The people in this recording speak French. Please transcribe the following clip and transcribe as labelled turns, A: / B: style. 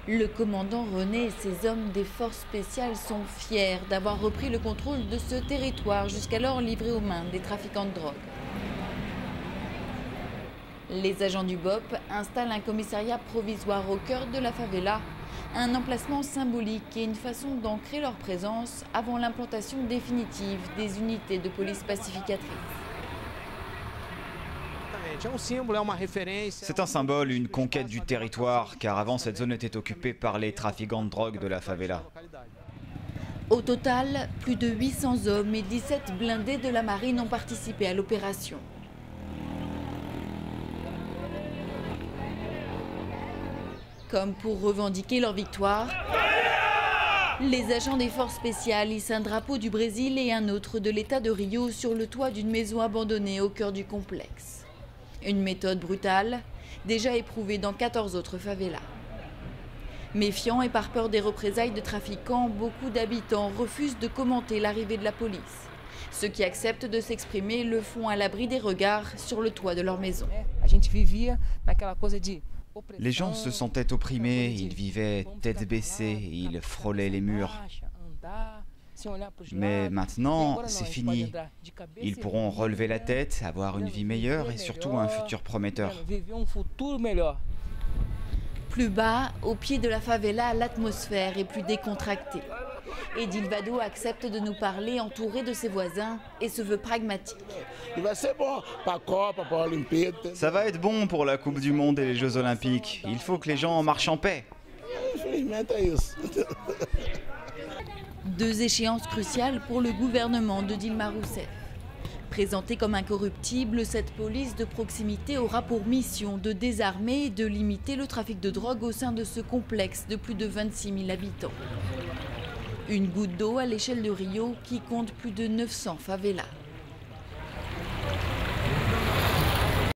A: Le commandant René et ses hommes des forces spéciales sont fiers d'avoir repris le contrôle de ce territoire jusqu'alors livré aux mains des trafiquants de drogue. Les agents du BOP installent un commissariat provisoire au cœur de la favela, un emplacement symbolique et une façon d'ancrer leur présence avant l'implantation définitive des unités de police pacificatrice.
B: C'est un symbole, une conquête du territoire, car avant cette zone était occupée par les trafiquants de drogue de la favela.
A: Au total, plus de 800 hommes et 17 blindés de la marine ont participé à l'opération. Comme pour revendiquer leur victoire, les agents des forces spéciales hissent un drapeau du Brésil et un autre de l'État de Rio sur le toit d'une maison abandonnée au cœur du complexe. Une méthode brutale, déjà éprouvée dans 14 autres favelas. Méfiants et par peur des représailles de trafiquants, beaucoup d'habitants refusent de commenter l'arrivée de la police. Ceux qui acceptent de s'exprimer le font à l'abri des regards sur le toit de leur maison.
B: Les gens se sentaient opprimés, ils vivaient tête baissée, ils frôlaient les murs. Mais maintenant, c'est fini. Ils pourront relever la tête, avoir une vie meilleure et surtout un futur prometteur.
A: Plus bas, au pied de la favela, l'atmosphère est plus décontractée. Edilvado accepte de nous parler entouré de ses voisins et se veut pragmatique.
B: Ça va être bon pour la Coupe du Monde et les Jeux Olympiques. Il faut que les gens marchent en paix.
A: Deux échéances cruciales pour le gouvernement de Dilma Rousseff. Présentée comme incorruptible, cette police de proximité aura pour mission de désarmer et de limiter le trafic de drogue au sein de ce complexe de plus de 26 000 habitants. Une goutte d'eau à l'échelle de Rio qui compte plus de 900 favelas.